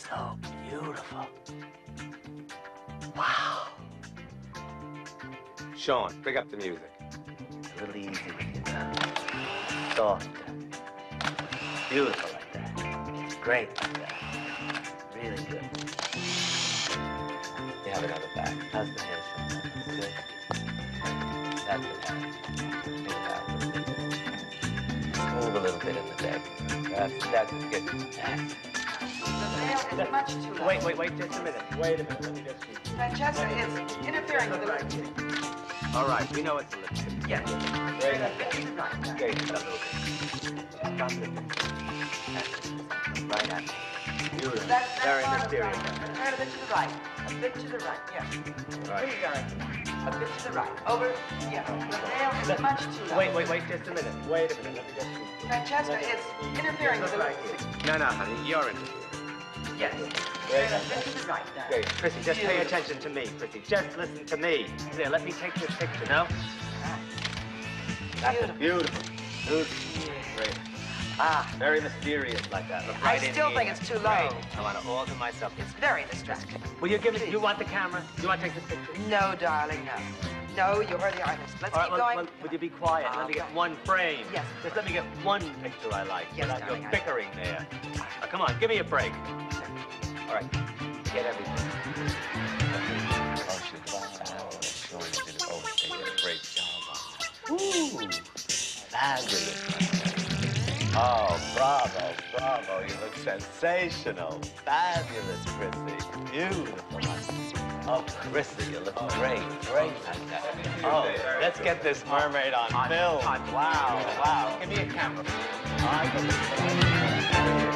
So beautiful. Wow. Sean, bring up the music. A little easy with you now. Soft. Beautiful like that. Great like that. Really good. You have another back. How's the hair, Sean? Good. That's the back. Bring it out a little bit. Move a little bit in the neck. That's good. That's The veil is much too low. Wait, just a minute. Wait a minute, let me just see. Francesca is interfering with the lipstick. All right, we know it's a lipstick. Yes. Very A bit to the right. Okay, a little bit. Stop it. Right at me. Beautiful. That's Very fine, mysterious. Turn a bit to the right. A bit to the right, yes. Right. Please, darling. A bit to the right. Over, yeah. The veil is much too low. Wait, just a minute. Wait a minute, let me just see. Francesca is interfering with the Right lipstick. here. No, honey, you're interfering. Yes. Very Turn a bit to the right, darling. Great. Chrissy, just pay attention to me, Chrissy. Just listen to me. There, let me take this picture, no? That's beautiful. Beautiful. Great. Very mysterious like that. Look right I in still here. think it's too low. Right. I want to all to myself. It's very distracting. Will you give me, you want the camera? You want to take this picture? No, darling, no. No, you're the artist. Let's All right, keep going. well, would you be quiet? Let me get one frame. Yes. Just let me get one picture I like. Yes, without darling, your I- bickering there. Now, come on, give me a break. All right, get everything. Oh, she's they did a great job on that. Ooh, fabulous. Oh, bravo. You look sensational. Fabulous, Chrissy. Beautiful. Oh, Chrissy, you look great like that. Oh, let's get this mermaid on film. Wow. Give me a camera.